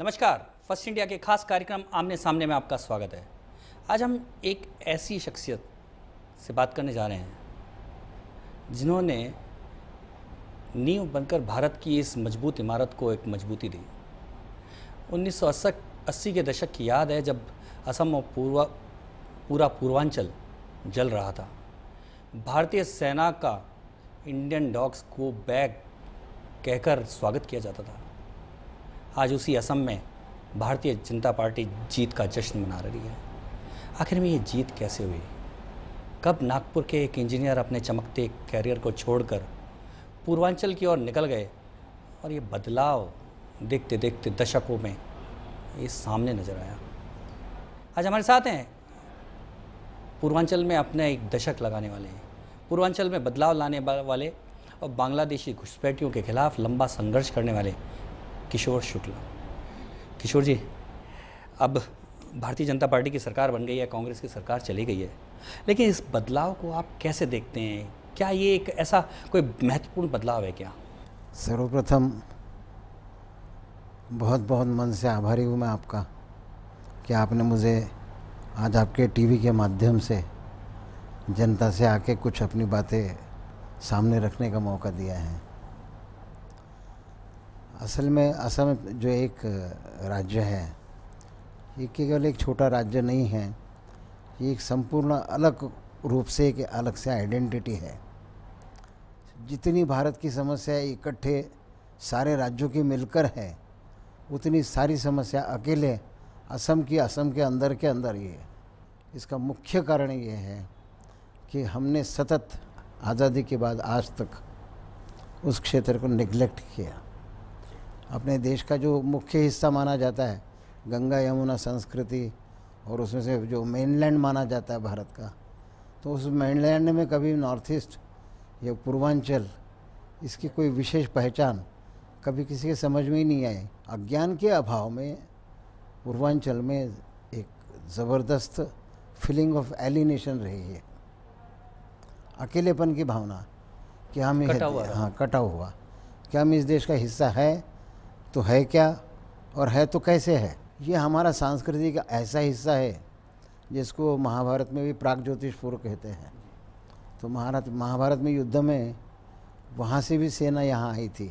नमस्कार, first India के खास कार्यक्रम आमने सामने में आपका स्वागत है। आज हम एक ऐसी शख्सियत से बात करने जा रहे हैं जिन्होंने नींव बनकर भारत की इस मजबूत इमारत को एक मजबूती दी। 1980 के दशक की याद है जब असम और पूरा पूर्वांचल जल रहा था। भारतीय सेना का इंडियन डॉग्स को बैक कहकर स्वागत किया जाता था। आज उसी असम में भारतीय जनता पार्टी जीत का जश्न मना रही है। आखिर में ये जीत कैसे हुई? कब नागपुर के एक इंजीनियर अपने चमकते कैरियर को छोड़कर पूर्वांचल की ओर निकल गए और ये बदलाव देखते देखते दशकों में ये सामने नज़र आया। आज हमारे साथ हैं पूर्वांचल में अपने एक दशक लगाने वाले हैं, पूर्वांचल में बदलाव लाने वाले और बांग्लादेशी घुसपैठियों के खिलाफ लंबा संघर्ष करने वाले किशोर शुक्ला। किशोर जी, अब भारतीय जनता पार्टी की सरकार बन गई है, कांग्रेस की सरकार चली गई है, लेकिन इस बदलाव को आप कैसे देखते हैं? क्या ये एक ऐसा कोई महत्वपूर्ण बदलाव है क्या? सर्वप्रथम बहुत बहुत मन से आभारी हूँ मैं आपका कि आपने मुझे आज आपके टीवी के माध्यम से जनता से आके कुछ अपनी बातें सामने रखने का मौका दिया है। असल में असम जो एक राज्य है, ये केवल एक छोटा राज्य नहीं है, ये एक संपूर्ण अलग रूप से एक अलग से आइडेंटिटी है। जितनी भारत की समस्या इकट्ठे सारे राज्यों की मिलकर है, उतनी सारी समस्या अकेले असम के अंदर ही है। इसका मुख्य कारण ये है कि हमने सतत आज़ादी के बाद आज तक उस क्षेत्र को निगलेक्ट किया। अपने देश का जो मुख्य हिस्सा माना जाता है, गंगा यमुना संस्कृति, और उसमें से जो मेनलैंड माना जाता है भारत का, तो उस मेनलैंड में कभी नॉर्थ ईस्ट या पूर्वांचल इसकी कोई विशेष पहचान कभी किसी के समझ में ही नहीं आई। अज्ञान के अभाव में पूर्वांचल में एक ज़बरदस्त फीलिंग ऑफ एलिनेशन रही है, अकेलेपन की भावना कि हम कटा हुआ कि हम इस देश का हिस्सा है तो है क्या, और है तो कैसे है। ये हमारा सांस्कृतिक का ऐसा हिस्सा है जिसको महाभारत में भी प्राग ज्योतिष पूर्व कहते हैं। तो महाभारत में युद्ध में वहाँ से भी सेना यहाँ आई थी,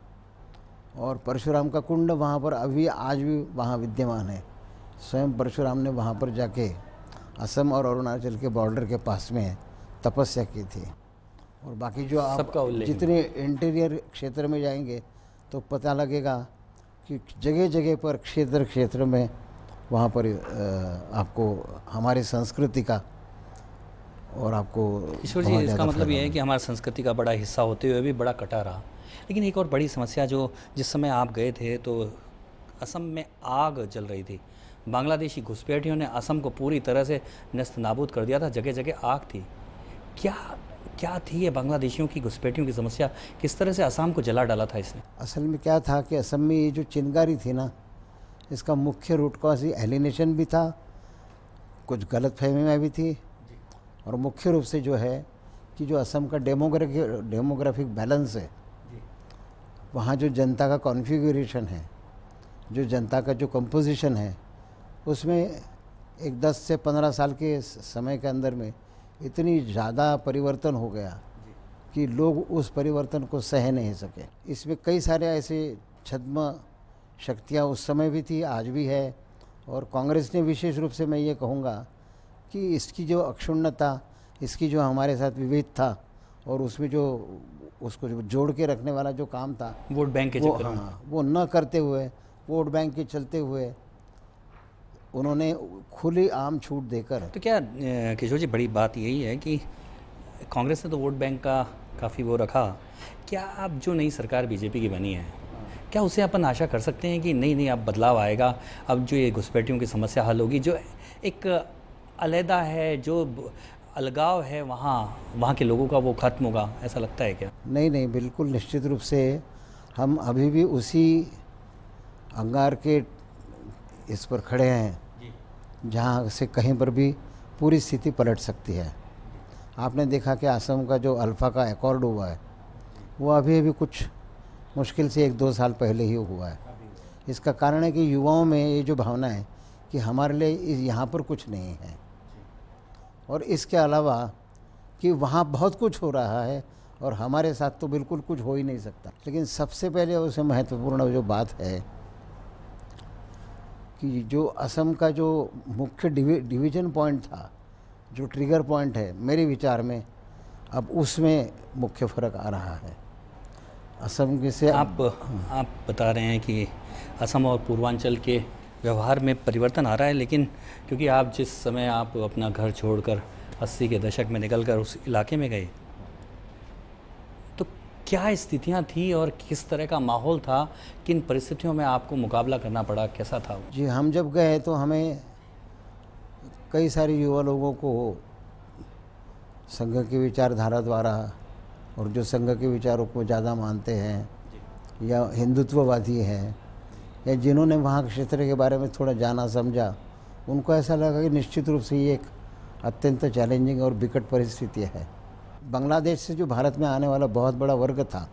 और परशुराम का कुंड वहाँ पर आज भी वहाँ विद्यमान है। स्वयं परशुराम ने वहाँ पर जाके असम और अरुणाचल के बॉर्डर के पास में तपस्या की थी। और बाकी जो आप जितने इंटीरियर क्षेत्र में जाएंगे तो पता लगेगा कि जगह जगह पर क्षेत्र में वहाँ पर आपको हमारी संस्कृति का और आपको किशोर जी, इसका मतलब ये है कि हमारी संस्कृति का बड़ा हिस्सा होते हुए भी बड़ा कटा रहा। लेकिन एक और बड़ी समस्या जो जिस समय आप गए थे तो असम में आग जल रही थी। बांग्लादेशी घुसपैठियों ने असम को पूरी तरह से नस्त नाबूद कर दिया था, जगह जगह आग थी। क्या थी ये बांग्लादेशियों की घुसपैठियों की समस्या? किस तरह से असम को जला डाला था इसने? असल में क्या था कि असम में ये जो चिंगारी थी ना, इसका मुख्य रूट कॉज एलिनेशन भी था, कुछ गलतफहमी भी थी, और मुख्य रूप से जो है कि जो असम का डेमोग्राफिक बैलेंस है, वहाँ जो जनता का कॉन्फ़िगरेशन है, जो जनता का जो कंपोजिशन है, उसमें एक 10 से 15 साल के समय के अंदर में इतनी ज़्यादा परिवर्तन हो गया कि लोग उस परिवर्तन को सह नहीं सके। इसमें कई सारे ऐसे छद्म शक्तियाँ उस समय भी थी, आज भी है, और कांग्रेस ने विशेष रूप से मैं ये कहूँगा कि इसकी जो अक्षुण्णता, इसकी जो हमारे साथ विभेद था, और उसमें जो उसको जो जोड़ के रखने वाला जो काम था, वोट बैंक के चक्कर में, वो न करते हुए, वोट बैंक के चलते हुए उन्होंने खुली आम छूट देकर। तो क्या किशोर जी, बड़ी बात यही है कि कांग्रेस ने तो वोट बैंक का काफ़ी वो रखा। क्या अब जो नई सरकार बीजेपी की बनी है, क्या उसे अपन आशा कर सकते हैं कि नहीं अब बदलाव आएगा, अब जो ये घुसपैठियों की समस्या हल होगी, जो एक अलहदा है, जो अलगाव है वहाँ के लोगों का, वो ख़त्म होगा, ऐसा लगता है क्या? नहीं, बिल्कुल निश्चित रूप से हम अभी भी उसी अंगार के इस पर खड़े हैं जहाँ से कहीं पर भी पूरी स्थिति पलट सकती है। आपने देखा कि असम का जो अल्फा का एकॉर्ड हुआ है, वो अभी कुछ मुश्किल से 1-2 साल पहले ही हुआ है। इसका कारण है कि युवाओं में ये जो भावना है कि हमारे लिए यहाँ पर कुछ नहीं है, और इसके अलावा कि वहाँ बहुत कुछ हो रहा है और हमारे साथ तो बिल्कुल कुछ हो ही नहीं सकता। लेकिन सबसे पहले उसमें महत्वपूर्ण जो बात है कि जो असम का जो मुख्य डिवीजन पॉइंट था, जो ट्रिगर पॉइंट है मेरे विचार में, अब उसमें मुख्य फ़र्क आ रहा है। असम के से आप बता रहे हैं कि असम और पूर्वांचल के व्यवहार में परिवर्तन आ रहा है, लेकिन क्योंकि आप जिस समय आप अपना घर छोड़कर 80 के दशक में निकलकर उस इलाके में गए, तो क्या स्थितियां थी और किस तरह का माहौल था, किन परिस्थितियों में आपको मुकाबला करना पड़ा, कैसा था वो? जी, हम जब गए तो हमें कई सारे युवा लोगों को संघ की विचारधारा द्वारा, और जो संघ के विचारों को ज़्यादा मानते हैं या हिंदुत्ववादी हैं, या जिन्होंने वहाँ के क्षेत्र के बारे में थोड़ा जाना समझा, उनको ऐसा लगा कि निश्चित रूप से ये एक अत्यंत चैलेंजिंग और विकट परिस्थिति है। बांग्लादेश से जो भारत में आने वाला बहुत बड़ा वर्ग था,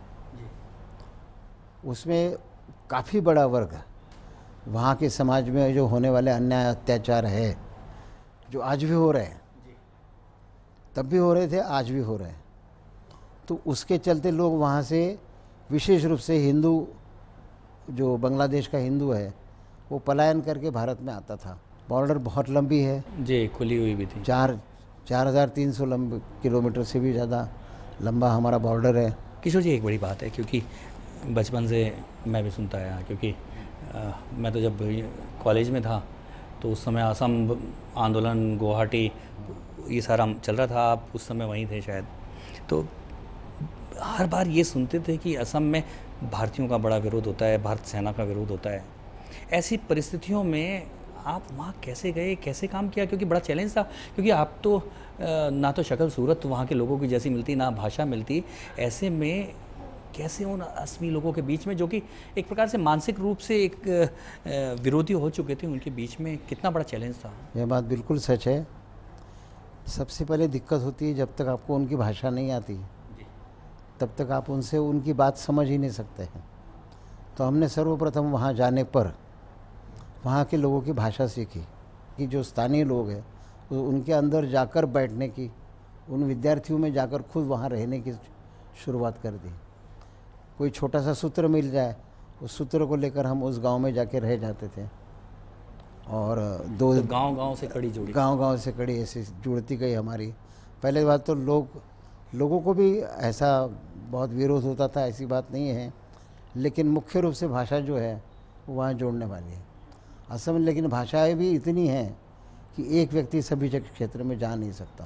उसमें काफ़ी बड़ा वर्ग वहाँ के समाज में जो होने वाले अन्याय अत्याचार है, जो आज भी हो रहे हैं, तब भी हो रहे थे, आज भी हो रहे हैं, तो उसके चलते लोग वहाँ से विशेष रूप से हिंदू, जो बांग्लादेश का हिंदू है, वो पलायन करके भारत में आता था। बॉर्डर बहुत लंबी है जी, खुली हुई भी थी। 4,300 किलोमीटर से भी ज़्यादा लंबा हमारा बॉर्डर है। किशोर जी, एक बड़ी बात है, क्योंकि बचपन से मैं भी सुनता आया, क्योंकि मैं तो जब कॉलेज में था तो उस समय असम आंदोलन, गुवाहाटी, ये सारा चल रहा था, आप उस समय वहीं थे शायद, तो हर बार ये सुनते थे कि असम में भारतीयों का बड़ा विरोध होता है, भारत सेना का विरोध होता है। ऐसी परिस्थितियों में आप वहाँ कैसे गए, कैसे काम किया? क्योंकि बड़ा चैलेंज था, क्योंकि आप तो ना तो शक्ल सूरत वहाँ के लोगों की जैसी मिलती, ना भाषा मिलती। ऐसे में कैसे उन असमी लोगों के बीच में, जो कि एक प्रकार से मानसिक रूप से एक विरोधी हो चुके थे, उनके बीच में कितना बड़ा चैलेंज था? यह बात बिल्कुल सच है। सबसे पहले दिक्कत होती है जब तक आपको उनकी भाषा नहीं आती, तब तक आप उनसे उनकी बात समझ ही नहीं सकते हैं। तो हमने सर्वप्रथम वहाँ जाने पर वहाँ के लोगों की भाषा सीखी, कि जो स्थानीय लोग हैं उनके अंदर जाकर बैठने की, उन विद्यार्थियों में जाकर खुद वहाँ रहने की शुरुआत कर दी। कोई छोटा सा सूत्र मिल जाए, उस सूत्र को लेकर हम उस गांव में जाके रह जाते थे, और तो गांव-गांव से कड़ी जुड़ी, गांव-गांव से कड़ी ऐसे जुड़ती गई हमारी। पहले बात तो लोगों को भी ऐसा बहुत विरोध होता था, ऐसी बात नहीं है, लेकिन मुख्य रूप से भाषा जो है वो वहाँ जोड़ने वाली है। असम में लेकिन भाषाएं भी इतनी हैं कि एक व्यक्ति सभी क्षेत्र में जा नहीं सकता।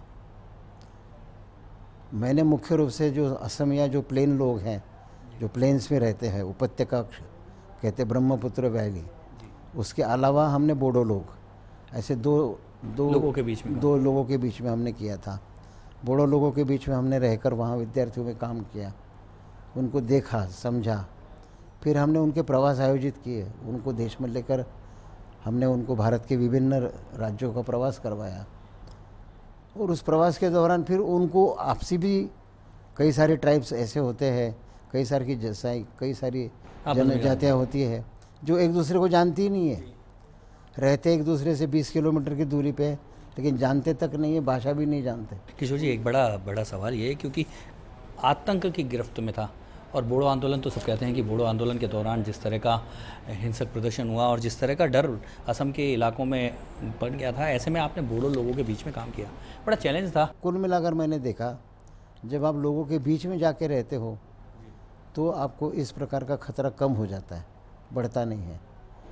मैंने मुख्य रूप से जो असम या जो प्लेन लोग हैं, जो प्लेन्स में रहते हैं, उपत्यका कहते ब्रह्मपुत्र वैली, उसके अलावा हमने बोडो लोग, ऐसे दो लोगों के बीच में हमने किया था। बोडो लोगों के बीच में हमने रहकर वहाँ विद्यार्थियों में काम किया, उनको देखा, समझा। फिर हमने उनके प्रवास आयोजित किए, उनको देश में लेकर हमने उनको भारत के विभिन्न राज्यों का प्रवास करवाया, और उस प्रवास के दौरान फिर उनको आपसी भी कई सारे ट्राइब्स ऐसे होते हैं, कई सारी जनजातियाँ होती है जो एक दूसरे को जानती ही नहीं है, रहते एक दूसरे से 20 किलोमीटर की दूरी पे, लेकिन जानते तक नहीं है, भाषा भी नहीं जानते। किशोर जी, एक बड़ा सवाल ये है, क्योंकि आतंक की गिरफ्त में था, और बोडो आंदोलन तो सब कहते हैं कि बोडो आंदोलन के दौरान जिस तरह का हिंसक प्रदर्शन हुआ और जिस तरह का डर असम के इलाकों में बन गया था, ऐसे में आपने बोडो लोगों के बीच में काम किया, बड़ा चैलेंज था। कुल मिलाकर मैंने देखा, जब आप लोगों के बीच में जाके रहते हो तो आपको इस प्रकार का खतरा कम हो जाता है, बढ़ता नहीं है।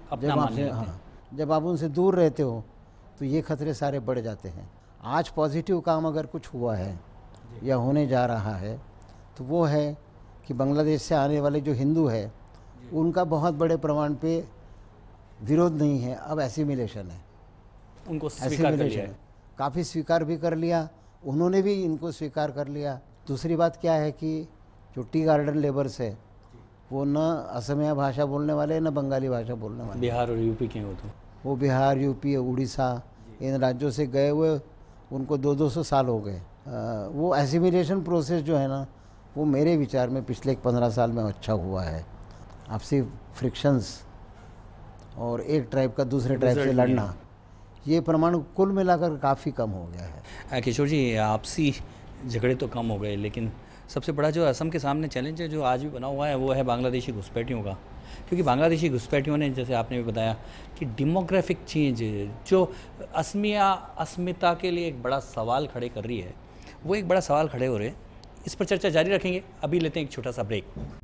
जब आप उनसे दूर रहते हो तो ये खतरे सारे बढ़ जाते हैं। आज पॉजिटिव काम अगर कुछ हुआ है या होने जा रहा है तो वो है कि बांग्लादेश से आने वाले जो हिंदू है, उनका बहुत बड़े प्रमाण पे विरोध नहीं है, अब एसिमिलेशन है, उनको स्वीकार कर लिया है, काफ़ी स्वीकार भी कर लिया, उन्होंने भी इनको स्वीकार कर लिया। दूसरी बात क्या है कि जो टी गार्डन लेबर्स है वो न असमिया भाषा बोलने वाले न बंगाली भाषा बोलने वाले, बिहार और यूपी के हो, तो वो बिहार, यूपी, उड़ीसा, इन राज्यों से गए हुए उनको 200 साल हो गए। वो एसिमिलेशन प्रोसेस जो है ना, वो मेरे विचार में पिछले 15 साल में अच्छा हुआ है। आपसी फ्रिक्शंस और एक ट्राइब का दूसरे ट्राइब से लड़ना, ये प्रमाण कुल मिलाकर काफ़ी कम हो गया है। किशोर जी, आपसी झगड़े तो कम हो गए, लेकिन सबसे बड़ा जो असम के सामने चैलेंज है जो आज भी बना हुआ है वो है बांग्लादेशी घुसपैठियों का। क्योंकि बांग्लादेशी घुसपैठियों ने, जैसे आपने भी बताया कि डेमोग्राफिक चेंज जो अस्मिता के लिए एक बड़ा सवाल खड़े कर रही है, वो एक बड़ा सवाल खड़े हो रहे हैं। इस पर चर्चा जारी रखेंगे, अभी लेते हैं एक छोटा सा ब्रेक।